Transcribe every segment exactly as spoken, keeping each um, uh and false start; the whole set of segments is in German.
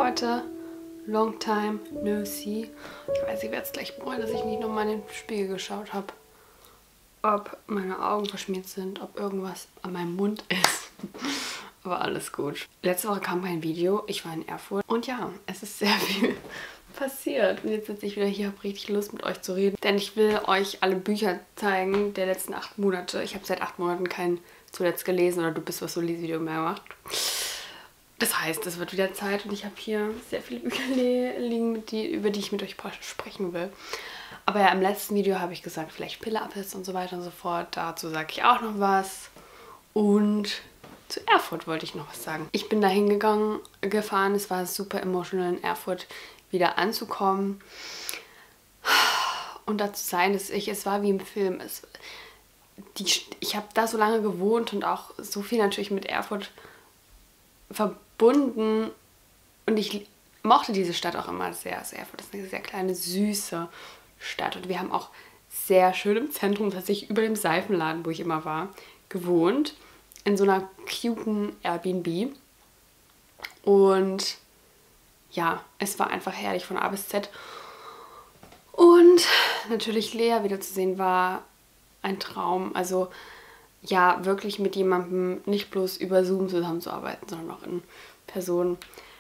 Leute, long time no see. Ich weiß, ich werde es gleich bereuen, dass ich nicht nochmal in den Spiegel geschaut habe. Ob meine Augen verschmiert sind, ob irgendwas an meinem Mund ist. Aber alles gut. Letzte Woche kam kein Video, ich war in Erfurt. Und ja, es ist sehr viel passiert. Und jetzt sitze ich wieder hier, habe richtig Lust mit euch zu reden. Denn ich will euch alle Bücher zeigen der letzten acht Monate. Ich habe seit acht Monaten kein zuletzt gelesen oder du bist was so Lies-Video mehr gemacht. Das heißt, es wird wieder Zeit und ich habe hier sehr viele Bücher liegen, die, über die ich mit euch sprechen will. Aber ja, im letzten Video habe ich gesagt, vielleicht Pille-Apples und so weiter und so fort. Dazu sage ich auch noch was. Und zu Erfurt wollte ich noch was sagen. Ich bin da hingegangen, gefahren. Es war super emotional in Erfurt wieder anzukommen. Und da zu sein, dass ich, es war wie im Film. Es, die, ich habe da so lange gewohnt und auch so viel natürlich mit Erfurt verbunden. Und ich mochte diese Stadt auch immer sehr. Also Erfurt ist eine sehr kleine, süße Stadt. Und wir haben auch sehr schön im Zentrum, tatsächlich über dem Seifenladen, wo ich immer war, gewohnt. In so einer cuten Airbnb. Und ja, es war einfach herrlich von A bis Z. Und natürlich Lea wiederzusehen war ein Traum. Also ja, wirklich mit jemandem nicht bloß über Zoom zusammenzuarbeiten, sondern auch in Person.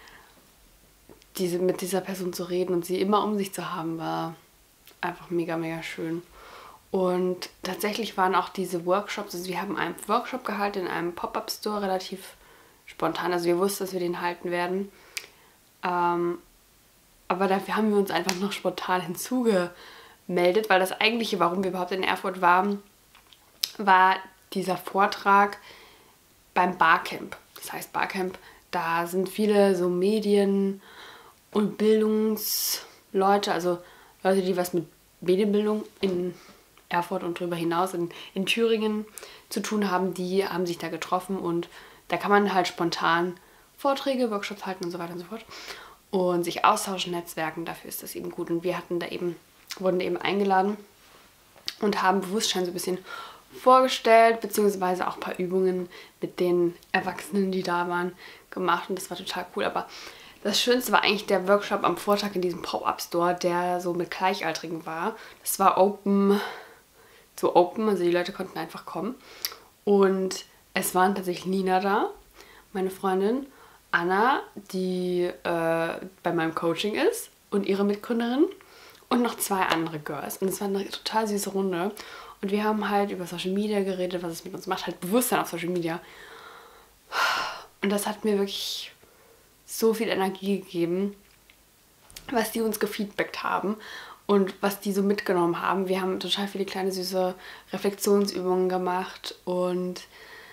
Diese, mit dieser Person zu reden und sie immer um sich zu haben, war einfach mega, mega schön. Und tatsächlich waren auch diese Workshops, also wir haben einen Workshop gehalten in einem Pop-Up-Store, relativ spontan. Also wir wussten, dass wir den halten werden. Ähm, aber dafür haben wir uns einfach noch spontan hinzugemeldet, weil das eigentliche, warum wir überhaupt in Erfurt waren, war dieser Vortrag beim Barcamp. Das heißt Barcamp, da sind viele so Medien- und Bildungsleute, also Leute, die was mit Medienbildung in Erfurt und darüber hinaus in, in Thüringen zu tun haben, die haben sich da getroffen und da kann man halt spontan Vorträge, Workshops halten und so weiter und so fort und sich austauschen, netzwerken, dafür ist das eben gut. Und wir hatten da eben, wurden da eben eingeladen und haben Bewusstsein so ein bisschen vorgestellt, beziehungsweise auch ein paar Übungen mit den Erwachsenen, die da waren, gemacht und das war total cool. Aber das Schönste war eigentlich der Workshop am Vortag in diesem Pop-Up-Store, der so mit Gleichaltrigen war. Das war open, so open, also die Leute konnten einfach kommen. Und es waren tatsächlich Nina da, meine Freundin, Anna, die äh, bei meinem Coaching ist und ihre Mitgründerin und noch zwei andere Girls. Und es war eine total süße Runde. Und wir haben halt über Social Media geredet, was es mit uns macht, halt Bewusstsein auf Social Media. Und das hat mir wirklich so viel Energie gegeben, was die uns gefeedbackt haben und was die so mitgenommen haben. Wir haben total viele kleine süße Reflexionsübungen gemacht und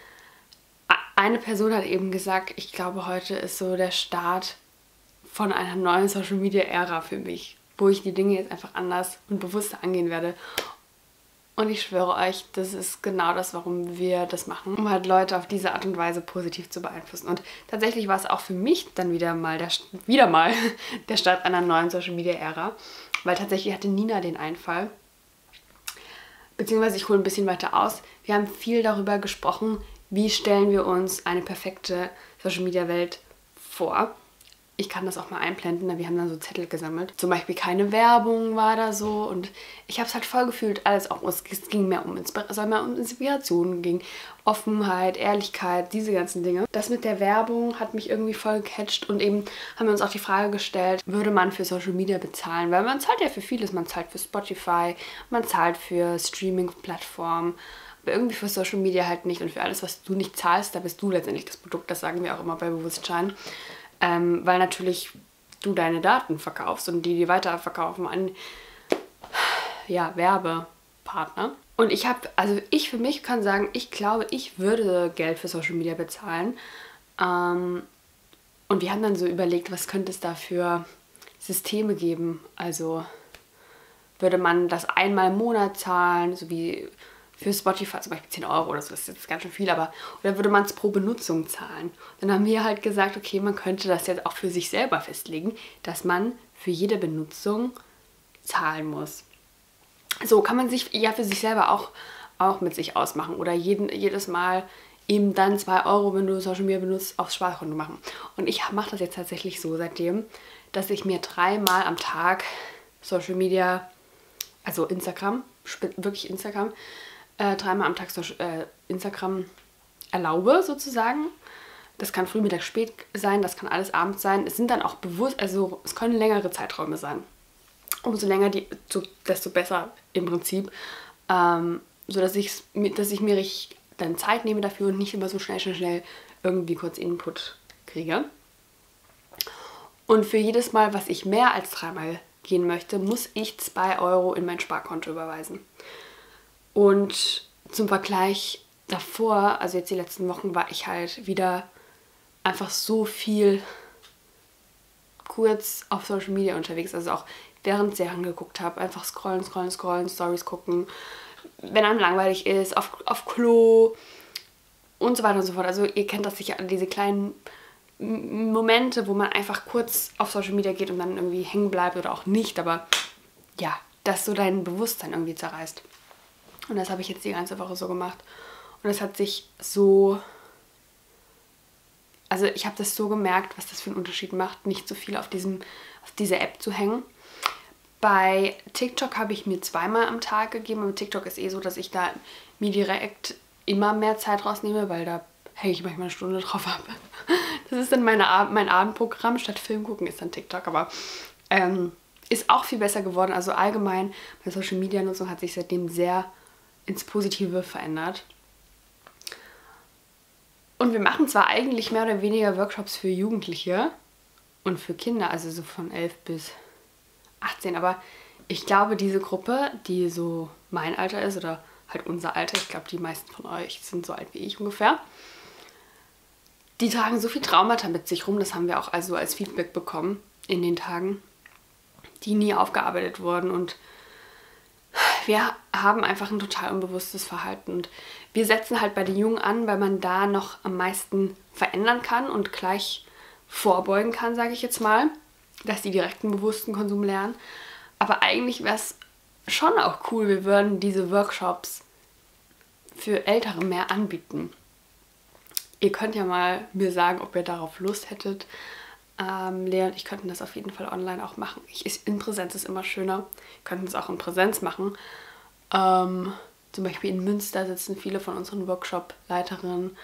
eine Person hat eben gesagt, ich glaube, heute ist so der Start von einer neuen Social Media Ära für mich, wo ich die Dinge jetzt einfach anders und bewusster angehen werde. Und ich schwöre euch, das ist genau das, warum wir das machen, um halt Leute auf diese Art und Weise positiv zu beeinflussen. Und tatsächlich war es auch für mich dann wieder mal der, wieder mal der Start einer neuen Social Media Ära, weil tatsächlich hatte Nina den Einfall, beziehungsweise ich hole ein bisschen weiter aus. Wir haben viel darüber gesprochen, wie stellen wir uns eine perfekte Social Media Welt vor. Ich kann das auch mal einblenden, wir haben dann so Zettel gesammelt. Zum Beispiel keine Werbung war da so und ich habe es halt voll gefühlt, alles auch, es ging mehr um Inspiration, mehr um Inspiration, ging Offenheit, Ehrlichkeit, diese ganzen Dinge. Das mit der Werbung hat mich irgendwie voll gecatcht und eben haben wir uns auch die Frage gestellt, würde man für Social Media bezahlen? Weil man zahlt ja für vieles, man zahlt für Spotify, man zahlt für Streaming-Plattformen, aber irgendwie für Social Media halt nicht und für alles, was du nicht zahlst, da bist du letztendlich das Produkt, das sagen wir auch immer bei Bewusstsein. Ähm, weil natürlich du deine Daten verkaufst und die die weiterverkaufen an ja, Werbepartner. Und ich habe, also ich für mich kann sagen, ich glaube, ich würde Geld für Social Media bezahlen. Ähm, und wir haben dann so überlegt, was könnte es da für Systeme geben. Also würde man das einmal im Monat zahlen, so wie für Spotify zum Beispiel zehn Euro oder so, das ist jetzt ganz schön viel, aber oder würde man es pro Benutzung zahlen? Dann haben wir halt gesagt, okay, man könnte das jetzt auch für sich selber festlegen, dass man für jede Benutzung zahlen muss. So kann man sich ja für sich selber auch, auch mit sich ausmachen oder jeden, jedes Mal eben dann zwei Euro, wenn du Social Media benutzt, aufs Sparkonto machen. Und ich mache das jetzt tatsächlich so seitdem, dass ich mir dreimal am Tag Social Media, also Instagram, wirklich Instagram, äh, dreimal am Tag Social, äh, Instagram erlaube sozusagen. Das kann früh, Mittag, spät sein, das kann alles abends sein. Es sind dann auch bewusst, also es können längere Zeiträume sein. Umso länger, die, desto besser im Prinzip. Ähm, so dass, ich's, dass ich mir richtig dann Zeit nehme dafür und nicht immer so schnell, schnell, schnell irgendwie kurz Input kriege. Und für jedes Mal, was ich mehr als dreimal gehen möchte, muss ich zwei Euro in mein Sparkonto überweisen. Und zum Vergleich davor, also jetzt die letzten Wochen, war ich halt wieder einfach so viel kurz auf Social Media unterwegs. Also auch während ich Serien geguckt habe, einfach scrollen, scrollen, scrollen, Stories gucken, wenn einem langweilig ist, auf, auf Klo und so weiter und so fort. Also ihr kennt das sicher, diese kleinen Momente, wo man einfach kurz auf Social Media geht und dann irgendwie hängen bleibt oder auch nicht, aber ja, dass so dein Bewusstsein irgendwie zerreißt. Und das habe ich jetzt die ganze Woche so gemacht. Und es hat sich so, also ich habe das so gemerkt, was das für einen Unterschied macht, nicht so viel auf, diesem, auf dieser App zu hängen. Bei TikTok habe ich mir zweimal am Tag gegeben, aber TikTok ist eh so, dass ich da mir direkt immer mehr Zeit rausnehme, weil da hänge ich manchmal eine Stunde drauf ab. Das ist dann meine Ab- mein Abendprogramm, statt Film gucken ist dann TikTok, aber ähm, ist auch viel besser geworden. Also allgemein, meine Social Media Nutzung hat sich seitdem sehr ins Positive verändert. Und wir machen zwar eigentlich mehr oder weniger Workshops für Jugendliche und für Kinder, also so von elf bis achtzehn, aber ich glaube, diese Gruppe, die so mein Alter ist oder halt unser Alter, ich glaube, die meisten von euch sind so alt wie ich ungefähr, die tragen so viel Traumata mit sich rum, das haben wir auch also als Feedback bekommen in den Tagen, die nie aufgearbeitet wurden, und wir haben einfach ein total unbewusstes Verhalten und wir setzen halt bei den Jungen an, weil man da noch am meisten verändern kann und gleich vorbeugen kann, sage ich jetzt mal, dass die direkten bewussten Konsum lernen. Aber eigentlich wäre es schon auch cool, wir würden diese Workshops für Ältere mehr anbieten. Ihr könnt ja mal mir sagen, ob ihr darauf Lust hättet. Ähm, Lea und ich könnten das auf jeden Fall online auch machen. Ich, ist, in Präsenz ist immer schöner. Wir könnten es auch in Präsenz machen. Ähm, zum Beispiel in Münster sitzen viele von unseren Workshop-Leiterinnen.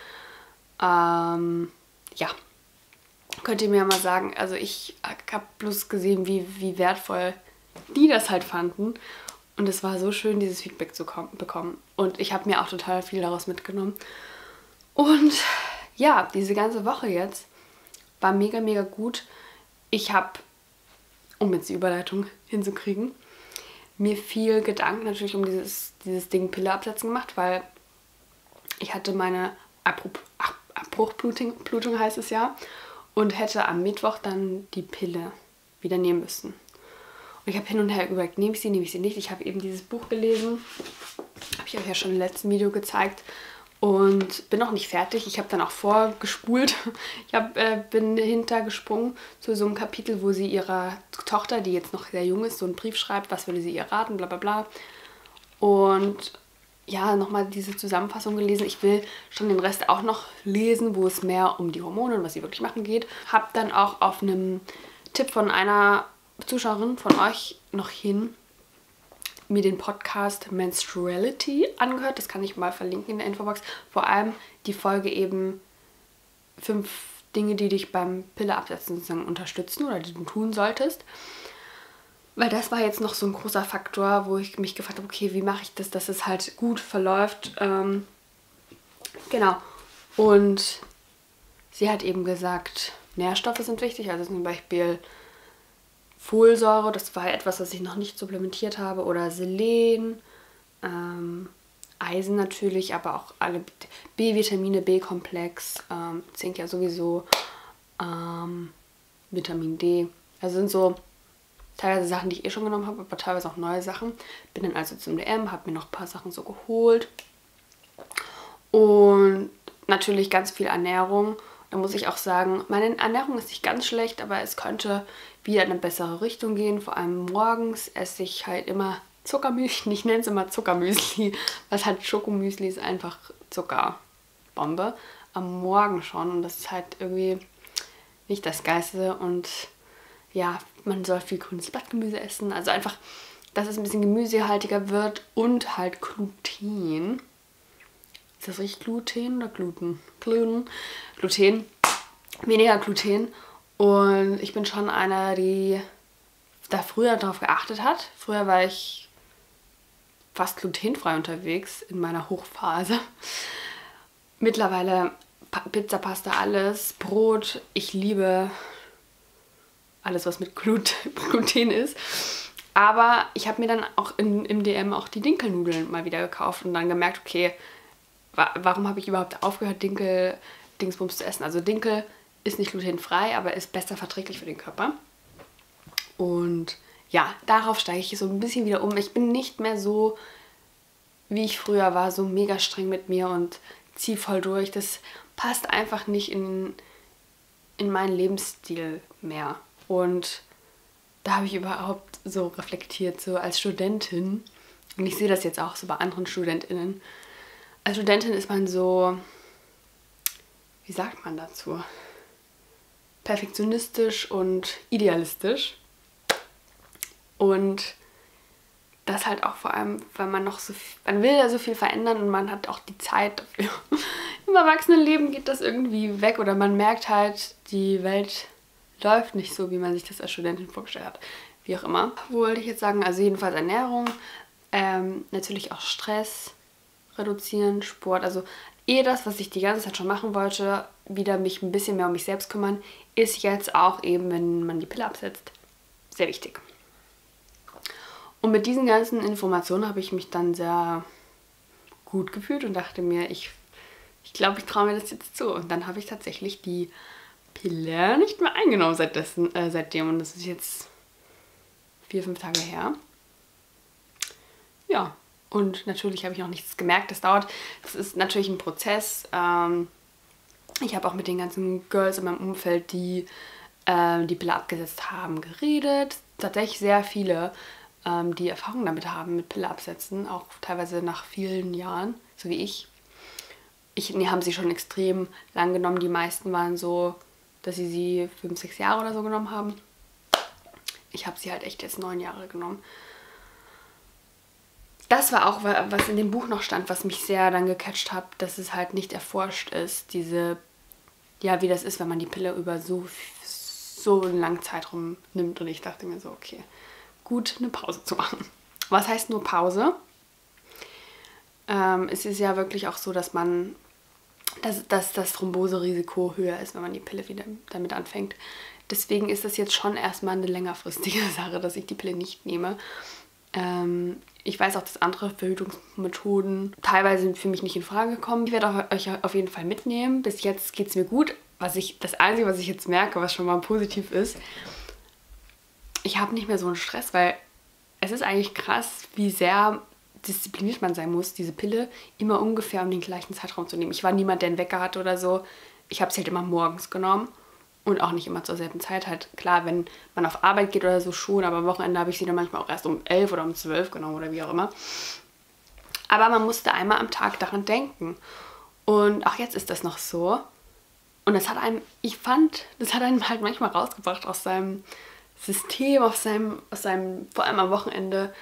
Ähm, ja, könnt ihr mir mal sagen. Also ich habe bloß gesehen, wie, wie wertvoll die das halt fanden. Und es war so schön, dieses Feedback zu bekommen. Und ich habe mir auch total viel daraus mitgenommen. Und ja, diese ganze Woche jetzt war mega, mega gut. Ich habe, um jetzt die Überleitung hinzukriegen, mir viel Gedanken natürlich um dieses, dieses Ding Pille absetzen gemacht, weil ich hatte meine Abbruch, Abbruchblutung, Blutung heißt es ja, und hätte am Mittwoch dann die Pille wieder nehmen müssen. Und ich habe hin und her überlegt, nehme ich sie, nehme ich sie nicht. Ich habe eben dieses Buch gelesen, habe ich euch ja schon im letzten Video gezeigt. Und bin noch nicht fertig. Ich habe dann auch vorgespult. Ich hab, äh, bin hintergesprungen zu so einem Kapitel, wo sie ihrer Tochter, die jetzt noch sehr jung ist, so einen Brief schreibt, was würde sie ihr raten, bla bla bla. Und ja, nochmal diese Zusammenfassung gelesen. Ich will schon den Rest auch noch lesen, wo es mehr um die Hormone und was sie wirklich machen geht. Habe dann auch auf einem Tipp von einer Zuschauerin von euch noch hin mir den Podcast Menstruality angehört. Das kann ich mal verlinken in der Infobox. Vor allem die Folge eben fünf Dinge, die dich beim Pille absetzen sozusagen unterstützen oder die du tun solltest. Weil das war jetzt noch so ein großer Faktor, wo ich mich gefragt habe, okay, wie mache ich das, dass es halt gut verläuft. Ähm, genau. Und sie hat eben gesagt, Nährstoffe sind wichtig, also zum Beispiel Folsäure, das war etwas, was ich noch nicht supplementiert habe, oder Selen, ähm, Eisen natürlich, aber auch alle B-Vitamine, B-Komplex, ähm, Zink ja sowieso, ähm, Vitamin D. Also sind so teilweise Sachen, die ich eh schon genommen habe, aber teilweise auch neue Sachen. Bin dann also zum D M, habe mir noch ein paar Sachen so geholt. Und natürlich ganz viel Ernährung. Da muss ich auch sagen, meine Ernährung ist nicht ganz schlecht, aber es könnte wieder in eine bessere Richtung gehen. Vor allem morgens esse ich halt immer Zuckermüsli. Ich nenne es immer Zuckermüsli, was halt Schokomüsli ist, einfach Zucker Bombe am Morgen schon und das ist halt irgendwie nicht das Geilste und ja, man soll viel grünes Blattgemüse essen, also einfach, dass es ein bisschen gemüsehaltiger wird und halt Gluten. Ist das richtig Gluten oder Gluten? Gluten. Gluten. Weniger Gluten. Und ich bin schon einer, die da früher darauf geachtet hat. Früher war ich fast glutenfrei unterwegs in meiner Hochphase. Mittlerweile Pizza, Pasta, alles. Brot. Ich liebe alles, was mit Glut Gluten ist. Aber ich habe mir dann auch in, im D M auch die Dinkelnudeln mal wieder gekauft und dann gemerkt, okay, wa warum habe ich überhaupt aufgehört, Dinkel-Dingsbums zu essen? Also Dinkel ist nicht glutenfrei, aber ist besser verträglich für den Körper. Und ja, darauf steige ich so ein bisschen wieder um. Ich bin nicht mehr so, wie ich früher war, so mega streng mit mir und ziehe voll durch. Das passt einfach nicht in, in meinen Lebensstil mehr. Und da habe ich überhaupt so reflektiert, so als Studentin. Und ich sehe das jetzt auch so bei anderen StudentInnen. Als Studentin ist man so, wie sagt man dazu? Perfektionistisch und idealistisch. Und das halt auch vor allem, weil man noch so viel, man will ja so viel verändern und man hat auch die Zeit dafür. Im Erwachsenenleben geht das irgendwie weg oder man merkt halt, die Welt läuft nicht so, wie man sich das als Studentin vorgestellt hat. Wie auch immer. Wo wollte ich jetzt sagen? Also jedenfalls Ernährung, ähm, natürlich auch Stress reduzieren, Sport. Also eh das, was ich die ganze Zeit schon machen wollte, wieder mich ein bisschen mehr um mich selbst kümmern, ist jetzt auch eben, wenn man die Pille absetzt, sehr wichtig. Und mit diesen ganzen Informationen habe ich mich dann sehr gut gefühlt und dachte mir, ich ich glaube, ich traue mir das jetzt zu. Und dann habe ich tatsächlich die Pille nicht mehr eingenommen seitdessen, äh, seitdem. Und das ist jetzt vier, fünf Tage her. Ja, und natürlich habe ich noch nichts gemerkt. Das dauert, das ist natürlich ein Prozess. Ähm, ich habe auch mit den ganzen Girls in meinem Umfeld, die äh, die Pille abgesetzt haben, geredet. Tatsächlich sehr viele, ähm, die Erfahrung damit haben, mit Pille absetzen. Auch teilweise nach vielen Jahren, so wie ich. Ich, nee, haben sie schon extrem lang genommen. Die meisten waren so, dass sie sie fünf, sechs Jahre oder so genommen haben. Ich habe sie halt echt jetzt neun Jahre genommen. Das war auch, was in dem Buch noch stand, was mich sehr dann gecatcht hat, dass es halt nicht erforscht ist, diese, ja, wie das ist, wenn man die Pille über so, so einen langen Zeitraum nimmt. Und ich dachte mir so, okay, gut, eine Pause zu machen. Was heißt nur Pause? Ähm, es ist ja wirklich auch so, dass man, dass, dass das Thromboserisiko höher ist, wenn man die Pille wieder damit anfängt. Deswegen ist das jetzt schon erstmal eine längerfristige Sache, dass ich die Pille nicht nehme. Ähm, ich weiß auch, dass andere Verhütungsmethoden teilweise für mich nicht in Frage kommen. Ich werde euch auf jeden Fall mitnehmen. Bis jetzt geht es mir gut. Was ich, das Einzige, was ich jetzt merke, was schon mal positiv ist, ich habe nicht mehr so einen Stress, weil es ist eigentlich krass, wie sehr diszipliniert man sein muss, diese Pille immer ungefähr um den gleichen Zeitraum zu nehmen. Ich war niemand, der einen Wecker hatte oder so. Ich habe sie halt immer morgens genommen und auch nicht immer zur selben Zeit. Halt klar, wenn man auf Arbeit geht oder so schon, aber am Wochenende habe ich sie dann manchmal auch erst um elf oder um zwölf genommen oder wie auch immer. Aber man musste einmal am Tag daran denken. Und auch jetzt ist das noch so. Und das hat einem, ich fand, das hat einem halt manchmal rausgebracht aus seinem System, aus seinem, aus seinem, vor allem am Wochenende,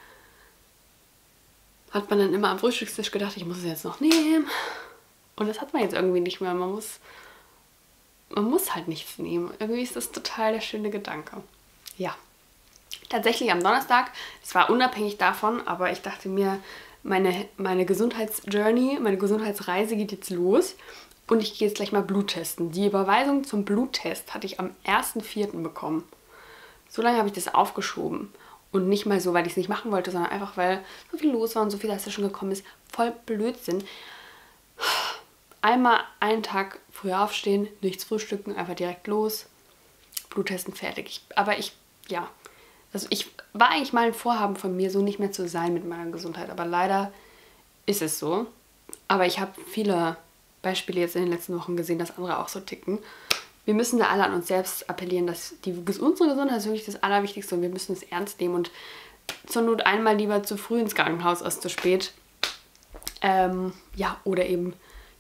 hat man dann immer am Frühstückstisch gedacht, ich muss es jetzt noch nehmen. Und das hat man jetzt irgendwie nicht mehr. Man muss, man muss halt nichts nehmen. Irgendwie ist das total der schöne Gedanke. Ja. Tatsächlich am Donnerstag, es war unabhängig davon, aber ich dachte mir, meine, meine Gesundheitsjourney, meine Gesundheitsreise geht jetzt los. Und ich gehe jetzt gleich mal Blut testen. Die Überweisung zum Bluttest hatte ich am ersten vierten bekommen. So lange habe ich das aufgeschoben. Und nicht mal so, weil ich es nicht machen wollte, sondern einfach, weil so viel los war und so viel, dass das schon gekommen ist. Voll Blödsinn. Einmal einen Tag früher aufstehen, nichts frühstücken, einfach direkt los. Bluttesten, fertig. Ich, aber ich, ja. Also ich war eigentlich mal ein Vorhaben von mir, so nicht mehr zu sein mit meiner Gesundheit. Aber leider ist es so. Aber ich habe viele Beispiele jetzt in den letzten Wochen gesehen, dass andere auch so ticken. Wir müssen da alle an uns selbst appellieren, dass die, unsere Gesundheit ist wirklich das Allerwichtigste und wir müssen es ernst nehmen und zur Not einmal lieber zu früh ins Krankenhaus als zu spät. Ähm, ja, oder eben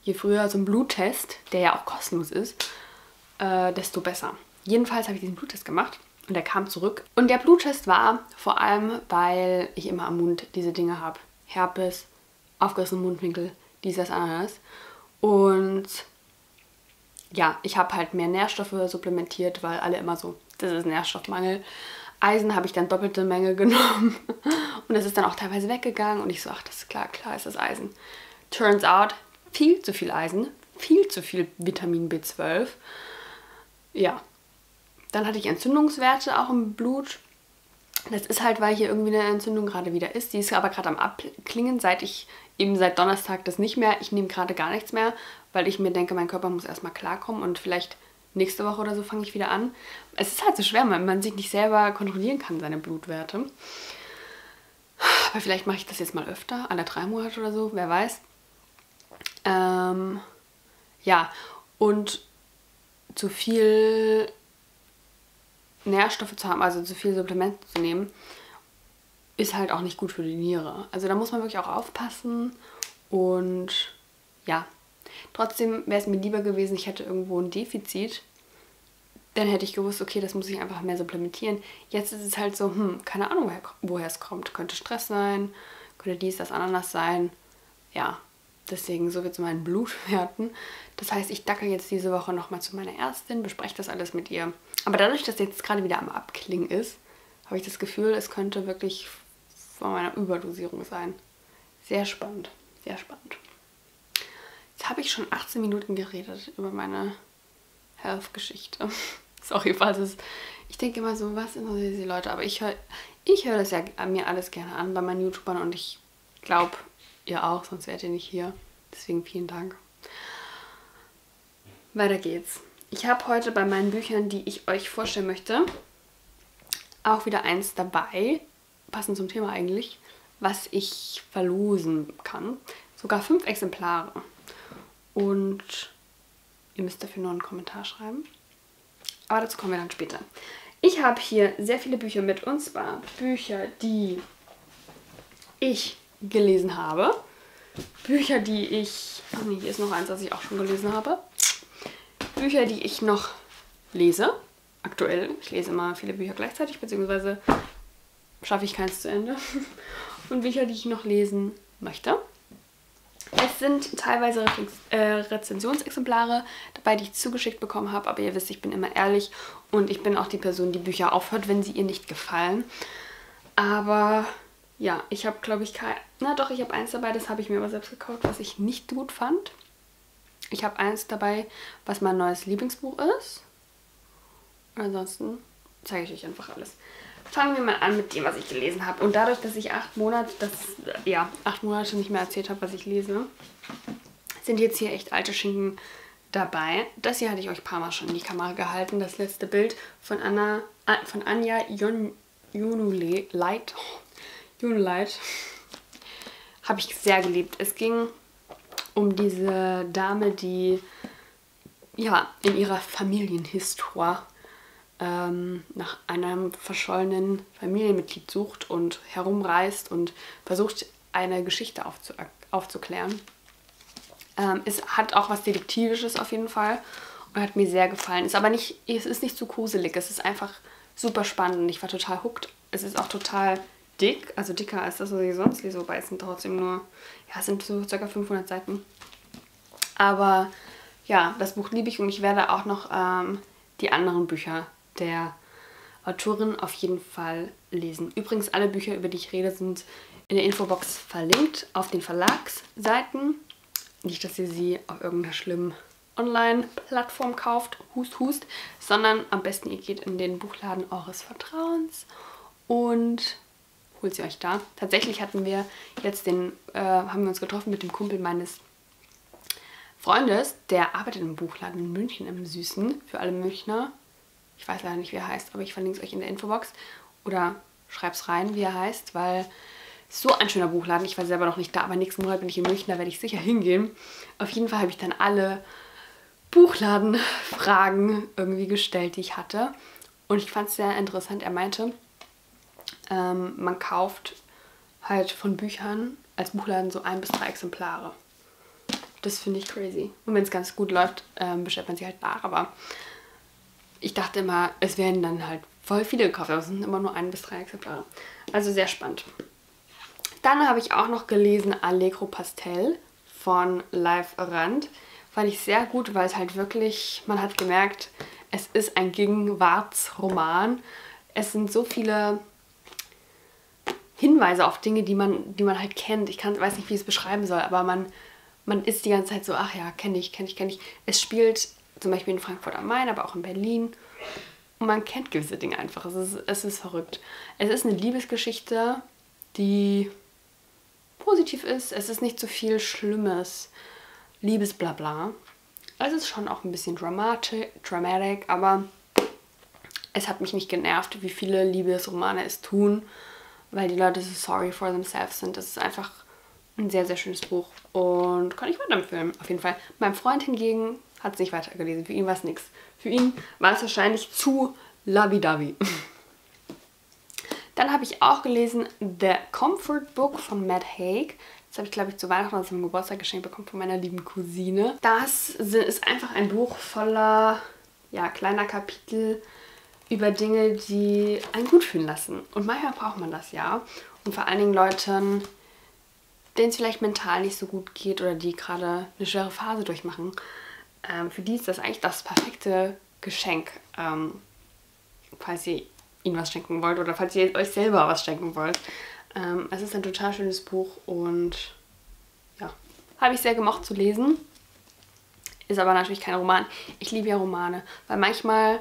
je früher so ein Bluttest, der ja auch kostenlos ist, äh, desto besser. Jedenfalls habe ich diesen Bluttest gemacht und der kam zurück. Und der Bluttest war vor allem, weil ich immer am Mund diese Dinge habe. Herpes, aufgerissene Mundwinkel, dies, das, anderes. Und ja, ich habe halt mehr Nährstoffe supplementiert, weil alle immer so, das ist Nährstoffmangel. Eisen habe ich dann doppelte Menge genommen und es ist dann auch teilweise weggegangen und ich so, ach, das ist klar, klar ist das Eisen. Turns out, viel zu viel Eisen, viel zu viel Vitamin B zwölf. Ja, dann hatte ich Entzündungswerte auch im Blut. Das ist halt, weil hier irgendwie eine Entzündung gerade wieder ist. Die ist aber gerade am Abklingen, seit ich eben seit Donnerstag das nicht mehr. Ich nehme gerade gar nichts mehr, weil ich mir denke, mein Körper muss erstmal klarkommen und vielleicht nächste Woche oder so fange ich wieder an. Es ist halt so schwer, wenn man sich nicht selber kontrollieren kann, seine Blutwerte. Aber vielleicht mache ich das jetzt mal öfter, alle drei Monate oder so, wer weiß. Ähm, ja, und zu viel Nährstoffe zu haben, also zu viel Supplemente zu nehmen, ist halt auch nicht gut für die Niere. Also da muss man wirklich auch aufpassen und ja, trotzdem wäre es mir lieber gewesen, ich hätte irgendwo ein Defizit, dann hätte ich gewusst, okay, das muss ich einfach mehr supplementieren. Jetzt ist es halt so, hm, keine Ahnung, woher, woher es kommt. Könnte Stress sein, könnte dies, das, Ananas sein. Ja, deswegen so wie zu meinen Blutwerten. Das heißt, ich dackel jetzt diese Woche nochmal zu meiner Ärztin, bespreche das alles mit ihr. Aber dadurch, dass jetzt gerade wieder am Abklingen ist, habe ich das Gefühl, es könnte wirklich von meiner Überdosierung sein. Sehr spannend, sehr spannend. Jetzt habe ich schon achtzehn Minuten geredet über meine Health-Geschichte. Sorry, falls es... Ich denke immer so, was interessiert die Leute? Aber ich höre ich hör das ja mir alles gerne an bei meinen YouTubern und ich glaube, ihr auch, sonst wärt ihr nicht hier. Deswegen vielen Dank. Weiter geht's. Ich habe heute bei meinen Büchern, die ich euch vorstellen möchte, auch wieder eins dabei, passend zum Thema eigentlich, was ich verlosen kann. Sogar fünf Exemplare. Und ihr müsst dafür nur einen Kommentar schreiben. Aber dazu kommen wir dann später. Ich habe hier sehr viele Bücher mit, und zwar Bücher, die ich gelesen habe. Bücher, die ich... Ach nee, hier ist noch eins, das ich auch schon gelesen habe. Bücher, die ich noch lese. Aktuell. Ich lese immer viele Bücher gleichzeitig, beziehungsweise schaffe ich keins zu Ende. Und Bücher, die ich noch lesen möchte. Es sind teilweise äh, Rezensionsexemplare dabei, die ich zugeschickt bekommen habe, aber ihr wisst, ich bin immer ehrlich und ich bin auch die Person, die Bücher aufhört, wenn sie ihr nicht gefallen. Aber ja, ich habe, glaube ich, kein... Na doch, ich habe eins dabei, das habe ich mir aber selbst gekauft, was ich nicht gut fand. Ich habe eins dabei, was mein neues Lieblingsbuch ist. Ansonsten zeige ich euch einfach alles. Fangen wir mal an mit dem, was ich gelesen habe. Und dadurch, dass ich acht Monate, das, ja, acht Monate nicht mehr erzählt habe, was ich lese, sind jetzt hier echt alte Schinken dabei. Das hier hatte ich euch ein paar Mal schon in die Kamera gehalten. Das letzte Bild von Anna, von Anja Junuleit. Junuleit. Habe ich sehr geliebt. Es ging um diese Dame, die ja in ihrer Familienhistorie ähm, nach einem verschollenen Familienmitglied sucht und herumreist und versucht, eine Geschichte aufzu aufzuklären. Ähm, es hat auch was Detektivisches auf jeden Fall und hat mir sehr gefallen. Ist aber nicht, es ist nicht zu gruselig, es ist einfach super spannend und ich war total hooked. Es ist auch total dick, also dicker als das, was ich sonst lese, wobei es sind trotzdem nur, ja, es sind so ca. fünfhundert Seiten. Aber ja, das Buch liebe ich und ich werde auch noch ähm, die anderen Bücher der Autorin auf jeden Fall lesen. Übrigens, alle Bücher, über die ich rede, sind in der Infobox verlinkt auf den Verlagsseiten. Nicht, dass ihr sie auf irgendeiner schlimmen Online-Plattform kauft, hust, hust, sondern am besten ihr geht in den Buchladen eures Vertrauens und holt sie euch da. Tatsächlich hatten wir jetzt den, äh, haben wir uns getroffen mit dem Kumpel meines Freundes, der arbeitet im Buchladen in München, im Süßen, für alle Münchner. Ich weiß leider nicht, wie er heißt, aber ich verlinke es euch in der Infobox. Oder schreib's rein, wie er heißt, weil so ein schöner Buchladen. Ich war selber noch nicht da, aber nächsten Monat bin ich in München, da werde ich sicher hingehen. Auf jeden Fall habe ich dann alle Buchladenfragen irgendwie gestellt, die ich hatte. Und ich fand es sehr interessant. Er meinte, ähm, man kauft halt von Büchern als Buchladen so ein bis drei Exemplare. Das finde ich crazy. Und wenn es ganz gut läuft, ähm, bestellt man sie halt nach. Aber ich dachte immer, es werden dann halt voll viele gekauft, aber es sind immer nur ein bis drei Exemplare. Also sehr spannend. Dann habe ich auch noch gelesen Allegro Pastel von Live Rand. Fand ich sehr gut, weil es halt wirklich, man hat gemerkt, es ist ein Gegenwartsroman. Es sind so viele Hinweise auf Dinge, die man, die man halt kennt. Ich kann, weiß nicht, wie ich es beschreiben soll, aber man, man ist die ganze Zeit so, ach ja, kenne ich, kenne ich, kenne ich. Es spielt zum Beispiel in Frankfurt am Main, aber auch in Berlin. Und man kennt gewisse Dinge einfach. Es ist, es ist verrückt. Es ist eine Liebesgeschichte, die positiv ist. Es ist nicht so viel Schlimmes. Liebesblabla. Es ist schon auch ein bisschen dramatisch, dramatic, aber es hat mich nicht genervt, wie viele Liebesromane es tun, weil die Leute so sorry for themselves sind. Es ist einfach ein sehr, sehr schönes Buch und kann ich weiterempfehlen, auf jeden Fall. Mein Freund hingegen hat es nicht weitergelesen. Für ihn war es nichts. Für ihn war es wahrscheinlich zu lovey-dovey. Dann habe ich auch gelesen The Comfort Book von Matt Haig. Das habe ich, glaube ich, zu Weihnachten oder zum Geburtstag geschenkt bekommen von meiner lieben Cousine. Das ist einfach ein Buch voller, ja, kleiner Kapitel über Dinge, die einen gut fühlen lassen. Und manchmal braucht man das, ja. Und vor allen Dingen Leuten, denen es vielleicht mental nicht so gut geht oder die gerade eine schwere Phase durchmachen. Ähm, für die ist das eigentlich das perfekte Geschenk, ähm, falls ihr ihnen was schenken wollt oder falls ihr euch selber was schenken wollt. Ähm, es ist ein total schönes Buch und ja, habe ich sehr gemocht zu lesen. Ist aber natürlich kein Roman. Ich liebe ja Romane, weil manchmal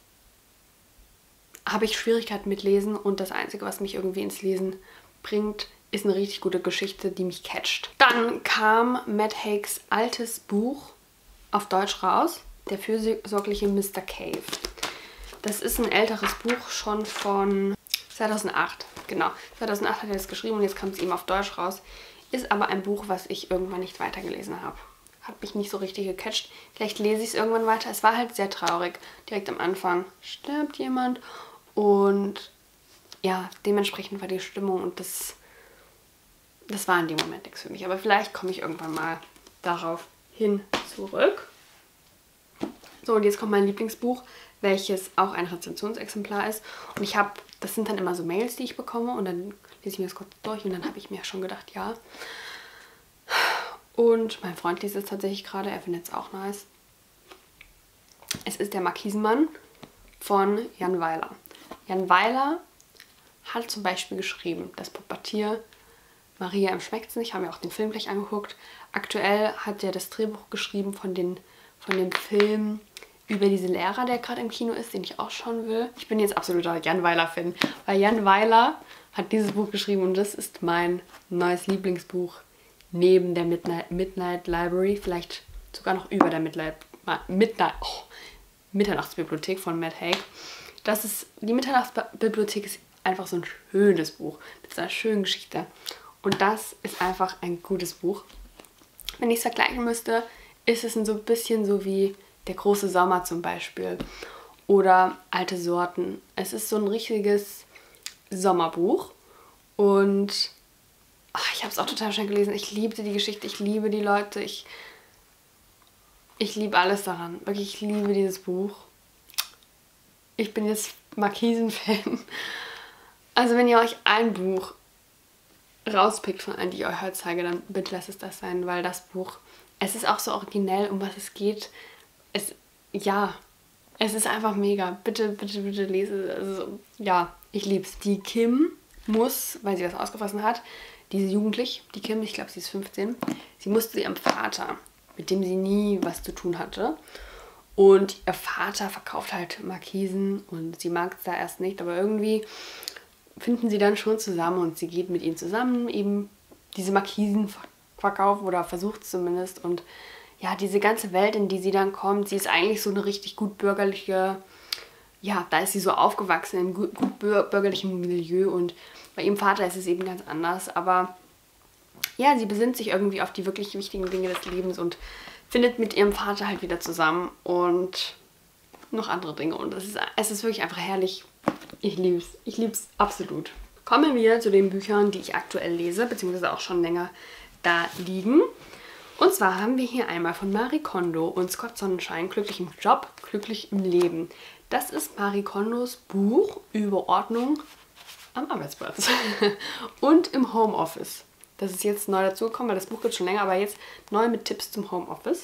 habe ich Schwierigkeiten mit Lesen und das Einzige, was mich irgendwie ins Lesen bringt, ist eine richtig gute Geschichte, die mich catcht. Dann kam Matt Haigs altes Buch auf Deutsch raus, Der fürsorgliche Mister Cave. Das ist ein älteres Buch, schon von zweitausendacht. Genau, zweitausendacht hat er das geschrieben und jetzt kam es ihm auf Deutsch raus. Ist aber ein Buch, was ich irgendwann nicht weitergelesen habe. Hat mich nicht so richtig gecatcht. Vielleicht lese ich es irgendwann weiter. Es war halt sehr traurig. Direkt am Anfang stirbt jemand und ja, dementsprechend war die Stimmung und das, das war in dem Moment nichts für mich. Aber vielleicht komme ich irgendwann mal darauf hin zurück. So, und jetzt kommt mein Lieblingsbuch, welches auch ein Rezensionsexemplar ist. Und ich habe, das sind dann immer so Mails, die ich bekomme und dann lese ich mir das kurz durch und dann habe ich mir schon gedacht, ja. Und mein Freund liest es tatsächlich gerade, er findet es auch nice. Es ist Der Markisenmann von Jan Weiler. Jan Weiler hat zum Beispiel geschrieben, das Pubertier, Maria im Schmeckt's nicht, haben wir auch den Film gleich angeguckt. Aktuell hat er das Drehbuch geschrieben von, den, von dem Film über diese Lehrer, der gerade im Kino ist, den ich auch schauen will. Ich bin jetzt absoluter Jan Weiler-Fan, weil Jan Weiler hat dieses Buch geschrieben und das ist mein neues Lieblingsbuch neben der Midnight, Midnight Library, vielleicht sogar noch über der Midnight, Midnight, oh, Mitternachtsbibliothek von Matt Haig. Das ist, die Mitternachtsbibliothek ist einfach so ein schönes Buch mit einer schönen Geschichte. Und das ist einfach ein gutes Buch. Wenn ich es vergleichen müsste, ist es so ein bisschen so wie Der große Sommer zum Beispiel oder Alte Sorten. Es ist so ein richtiges Sommerbuch und ach, ich habe es auch total schnell gelesen. Ich liebte die Geschichte, ich liebe die Leute, ich, ich liebe alles daran. Wirklich, ich liebe dieses Buch. Ich bin jetzt Markisen-Fan. Also wenn ihr euch ein Buch rauspickt von allen, die ich euch heute zeige, dann bitte lasst es das sein, weil das Buch, es ist auch so originell, um was es geht. Es, ja, es ist einfach mega. Bitte, bitte, bitte lese. Also, ja, ich lieb's. Die Kim muss, weil sie das ausgefressen hat, diese Jugendliche, die Kim, ich glaube, sie ist fünfzehn, sie musste ihrem Vater, mit dem sie nie was zu tun hatte. Und ihr Vater verkauft halt Markisen und sie mag es da erst nicht, aber irgendwie finden sie dann schon zusammen und sie geht mit ihm zusammen eben diese Markisen verkaufen oder versucht es zumindest. Und ja, diese ganze Welt, in die sie dann kommt, sie ist eigentlich so eine richtig gut bürgerliche, ja, da ist sie so aufgewachsen im gut, gut bürgerlichen Milieu und bei ihrem Vater ist es eben ganz anders. Aber ja, sie besinnt sich irgendwie auf die wirklich wichtigen Dinge des Lebens und findet mit ihrem Vater halt wieder zusammen und noch andere Dinge. Und es ist, es ist wirklich einfach herrlich. Ich liebe es. Ich liebe es absolut. Kommen wir zu den Büchern, die ich aktuell lese, beziehungsweise auch schon länger da liegen. Und zwar haben wir hier einmal von Marie Kondo und Scott Sonnenschein, Glücklich im Job, glücklich im Leben. Das ist Marie Kondos Buch über Ordnung am Arbeitsplatz und im Homeoffice. Das ist jetzt neu dazugekommen, weil das Buch gibt es schon länger, aber jetzt neu mit Tipps zum Homeoffice.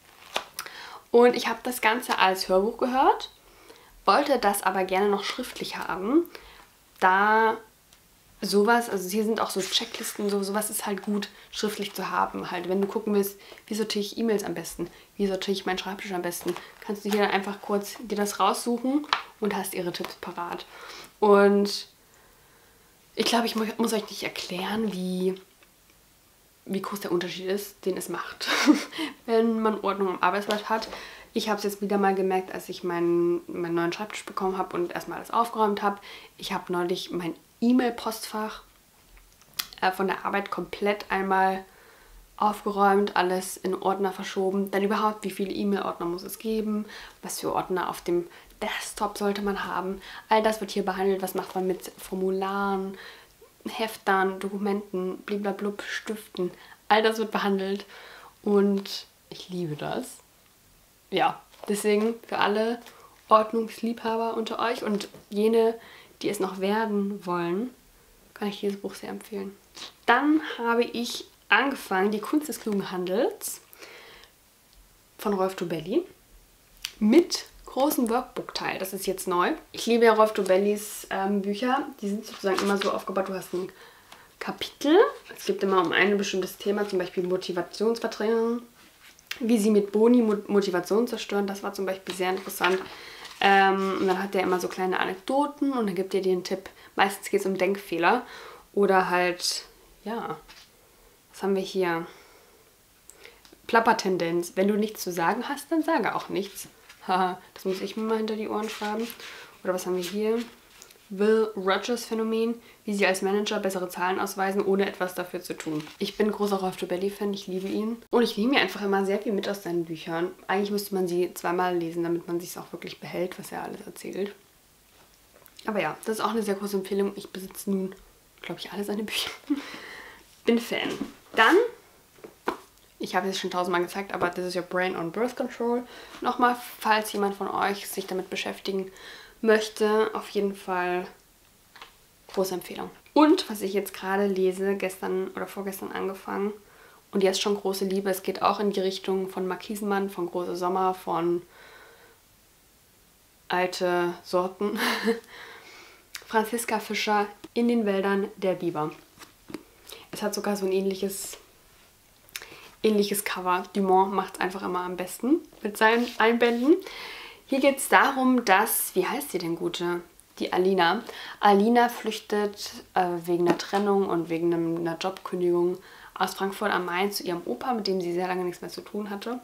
Und ich habe das Ganze als Hörbuch gehört, wollte das aber gerne noch schriftlich haben, da sowas, also hier sind auch so Checklisten, so, sowas ist halt gut schriftlich zu haben. Halt, wenn du gucken willst, wie sortiere ich E-Mails am besten, wie sortiere ich meinen Schreibtisch am besten, kannst du hier einfach kurz dir das raussuchen und hast ihre Tipps parat. Und ich glaube, ich mu muss euch nicht erklären, wie, wie groß der Unterschied ist, den es macht, wenn man Ordnung am Arbeitsplatz hat. Ich habe es jetzt wieder mal gemerkt, als ich meinen, meinen neuen Schreibtisch bekommen habe und erstmal alles aufgeräumt habe. Ich habe neulich mein E-Mail-Postfach äh, von der Arbeit komplett einmal aufgeräumt, alles in Ordner verschoben. Dann überhaupt, wie viele E-Mail-Ordner muss es geben, was für Ordner auf dem Desktop sollte man haben. All das wird hier behandelt, was macht man mit Formularen, Heftern, Dokumenten, bliblablub, Stiften. All das wird behandelt und ich liebe das. Ja, deswegen für alle Ordnungsliebhaber unter euch und jene, die es noch werden wollen, kann ich dieses Buch sehr empfehlen. Dann habe ich angefangen, Die Kunst des klugen Handels von Rolf Dobelli mit großen Workbook-Teil. Das ist jetzt neu. Ich liebe ja Rolf Dobellis ähm, Bücher. Die sind sozusagen immer so aufgebaut, du hast ein Kapitel. Es gibt immer um ein bestimmtes Thema, zum Beispiel Motivationsverträge, wie sie mit Boni Motivation zerstören. Das war zum Beispiel sehr interessant. Ähm, und dann hat er immer so kleine Anekdoten und dann gibt er dir einen Tipp. Meistens geht es um Denkfehler oder halt, ja, was haben wir hier? Plappertendenz. Wenn du nichts zu sagen hast, dann sage auch nichts. Haha, das muss ich mir mal hinter die Ohren schreiben. Oder was haben wir hier? Will Rogers Phänomen, wie sie als Manager bessere Zahlen ausweisen, ohne etwas dafür zu tun. Ich bin großer Rolf Dobelli-Fan, ich liebe ihn. Und ich nehme mir einfach immer sehr viel mit aus seinen Büchern. Eigentlich müsste man sie zweimal lesen, damit man sich auch wirklich behält, was er alles erzählt. Aber ja, das ist auch eine sehr große Empfehlung. Ich besitze nun, glaube ich, alle seine Bücher. Bin Fan. Dann, ich habe es schon tausendmal gezeigt, aber das ist ja Brain on Birth Control. Nochmal, falls jemand von euch sich damit beschäftigen möchte, auf jeden Fall große Empfehlung. Und was ich jetzt gerade lese, gestern oder vorgestern angefangen und jetzt schon große Liebe, es geht auch in die Richtung von Markisenmann, von Große Sommer, von alte Sorten. Franziska Fischer, In den Wäldern der Biber. Es hat sogar so ein ähnliches, ähnliches Cover. Dumont macht es einfach immer am besten mit seinen Einbänden. Hier geht es darum, dass, wie heißt sie denn Gute? Die Alina. Alina flüchtet äh, wegen einer Trennung und wegen einer Jobkündigung aus Frankfurt am Main zu ihrem Opa, mit dem sie sehr lange nichts mehr zu tun hatte,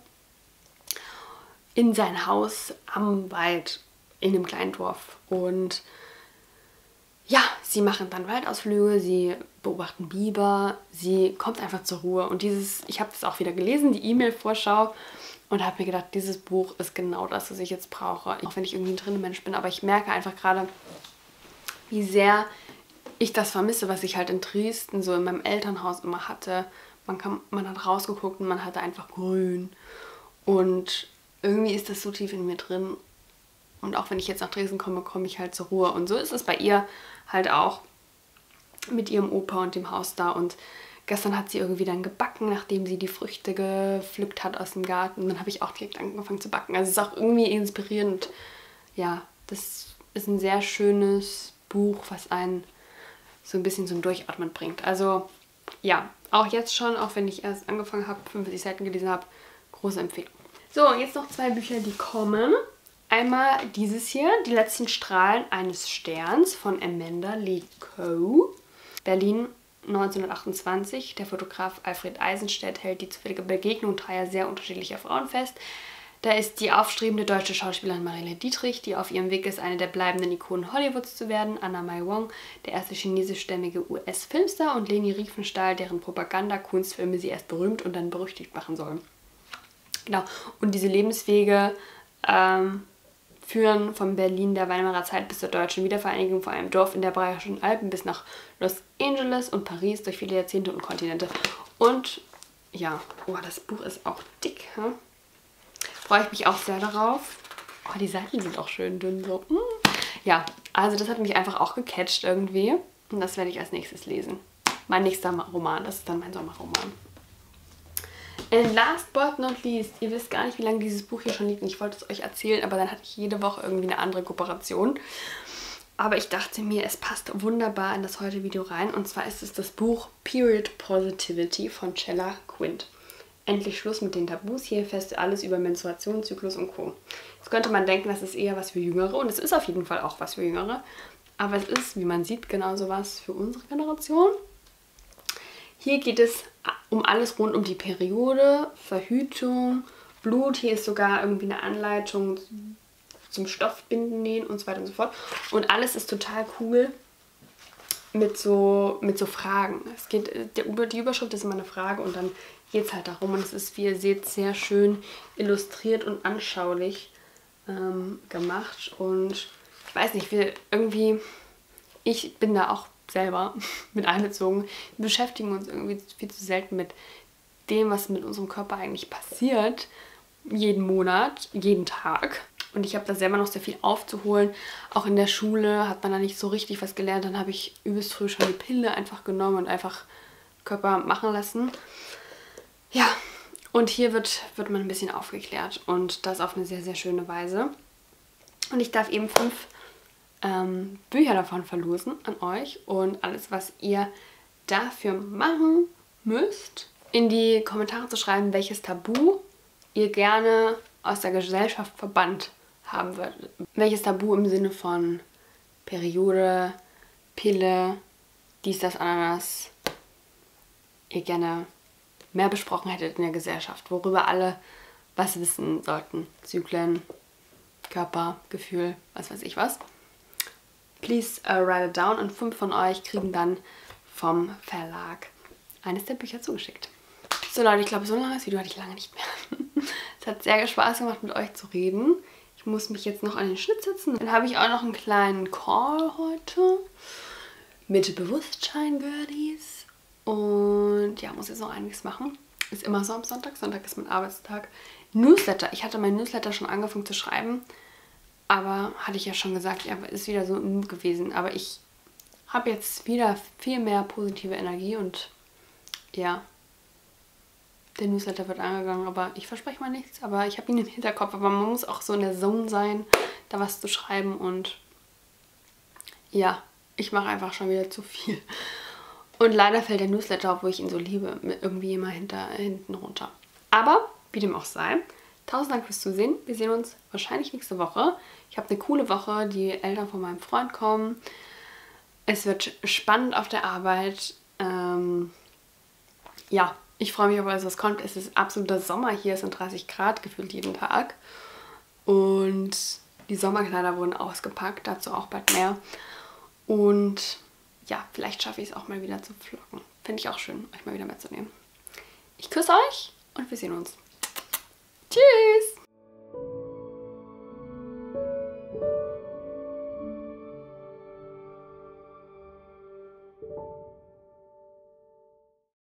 in sein Haus am Wald in einem kleinen Dorf. Und ja, sie machen dann Waldausflüge, sie beobachten Biber, sie kommt einfach zur Ruhe. Und dieses, ich habe das auch wieder gelesen, die E-Mail-Vorschau, und habe mir gedacht, dieses Buch ist genau das, was ich jetzt brauche. Auch wenn ich irgendwie ein drin Mensch bin, aber ich merke einfach gerade, wie sehr ich das vermisse, was ich halt in Dresden so in meinem Elternhaus immer hatte. Man, kann, man hat rausgeguckt und man hatte einfach grün. Und irgendwie ist das so tief in mir drin. Und auch wenn ich jetzt nach Dresden komme, komme ich halt zur Ruhe. Und so ist es bei ihr halt auch mit ihrem Opa und dem Haus da. Und gestern hat sie irgendwie dann gebacken, nachdem sie die Früchte gepflückt hat aus dem Garten. Und dann habe ich auch direkt angefangen zu backen. Also es ist auch irgendwie inspirierend. Ja, das ist ein sehr schönes Buch, was einen so ein bisschen zum Durchatmen bringt. Also ja, auch jetzt schon, auch wenn ich erst angefangen habe, fünfzig Seiten gelesen habe, große Empfehlung. So, jetzt noch zwei Bücher, die kommen. Einmal dieses hier, Die letzten Strahlen eines Sterns von Amanda Lee-Coe. Berlin neunzehnhundertachtundzwanzig. Der Fotograf Alfred Eisenstedt hält die zufällige Begegnung dreier sehr unterschiedlicher Frauen fest. Da ist die aufstrebende deutsche Schauspielerin Marlene Dietrich, die auf ihrem Weg ist, eine der bleibenden Ikonen Hollywoods zu werden. Anna May Wong, der erste chinesischstämmige U S-Filmstar, und Leni Riefenstahl, deren Propaganda-Kunstfilme sie erst berühmt und dann berüchtigt machen sollen. Genau, und diese Lebenswege ähm, führen von Berlin der Weimarer Zeit bis zur deutschen Wiedervereinigung vor einem Dorf in der Bayerischen Alpen bis nach Los Angeles und Paris durch viele Jahrzehnte und Kontinente. Und ja, oh, das Buch ist auch dick. Hm? Freue ich mich auch sehr darauf. Oh, die Seiten sind auch schön dünn. So. Hm. Ja, also das hat mich einfach auch gecatcht irgendwie. Und das werde ich als nächstes lesen. Mein nächster Roman, das ist dann mein Sommerroman. And last but not least, ihr wisst gar nicht, wie lange dieses Buch hier schon liegt. Und ich wollte es euch erzählen, aber dann hatte ich jede Woche irgendwie eine andere Kooperation. Aber ich dachte mir, es passt wunderbar in das heutige Video rein. Und zwar ist es das Buch Period Positivity von Chella Quint. Endlich Schluss mit den Tabus. Hier erfährst du alles über Menstruation, Zyklus und Co. Jetzt könnte man denken, das ist eher was für Jüngere. Und es ist auf jeden Fall auch was für Jüngere. Aber es ist, wie man sieht, genauso was für unsere Generation. Hier geht es um alles rund um die Periode, Verhütung, Blut. Hier ist sogar irgendwie eine Anleitung zum Stoffbinden nähen und so weiter und so fort. Und alles ist total cool mit so, mit so Fragen. Es geht, der, die Überschrift ist immer eine Frage und dann geht es halt darum. Und es ist, wie ihr seht, sehr schön illustriert und anschaulich ähm, gemacht. Und ich weiß nicht, wir irgendwie, ich bin da auch selber mit einbezogen. Wir beschäftigen uns irgendwie viel zu selten mit dem, was mit unserem Körper eigentlich passiert. Jeden Monat, jeden Tag. Und ich habe da selber noch sehr viel aufzuholen. Auch in der Schule hat man da nicht so richtig was gelernt. Dann habe ich übelst früh schon die Pille einfach genommen und einfach Körper machen lassen. Ja, und hier wird, wird man ein bisschen aufgeklärt. Und das auf eine sehr, sehr schöne Weise. Und ich darf eben fünf ähm, Bücher davon verlosen an euch. Und alles, was ihr dafür machen müsst, in die Kommentare zu schreiben, welches Tabu ihr gerne aus der Gesellschaft verbannt haben würdet. Welches Tabu im Sinne von Periode, Pille, dies, das, Ananas ihr gerne mehr besprochen hättet in der Gesellschaft, worüber alle was wissen sollten. Zyklen, Körper, Gefühl, was weiß ich was. Please uh, write it down und fünf von euch kriegen dann vom Verlag eines der Bücher zugeschickt. So Leute, ich glaube, so ein langes Video hatte ich lange nicht mehr. Es hat sehr Spaß gemacht, mit euch zu reden. Ich muss mich jetzt noch an den Schnitt setzen. Dann habe ich auch noch einen kleinen Call heute mit Bewusstsein-Girlies. Und ja, muss jetzt noch einiges machen. Ist immer so am Sonntag. Sonntag ist mein Arbeitstag. Newsletter. Ich hatte mein Newsletter schon angefangen zu schreiben. Aber hatte ich ja schon gesagt, ja, ist wieder so gewesen. Aber ich habe jetzt wieder viel mehr positive Energie und ja, der Newsletter wird angegangen, aber ich verspreche mal nichts, aber ich habe ihn im Hinterkopf, aber man muss auch so in der Zone sein, da was zu schreiben und ja, ich mache einfach schon wieder zu viel. Und leider fällt der Newsletter, obwohl ich ihn so liebe, irgendwie immer hinter, hinten runter. Aber, wie dem auch sei, tausend Dank fürs Zusehen. Wir sehen uns wahrscheinlich nächste Woche. Ich habe eine coole Woche, die Eltern von meinem Freund kommen. Es wird spannend auf der Arbeit. Ähm, ja, ich freue mich auf alles, was kommt. Es ist absoluter Sommer hier, es sind dreißig Grad gefühlt jeden Tag. Und die Sommerkleider wurden ausgepackt, dazu auch bald mehr. Und ja, vielleicht schaffe ich es auch mal wieder zu vloggen. Finde ich auch schön, euch mal wieder mitzunehmen. Ich küsse euch und wir sehen uns. Tschüss!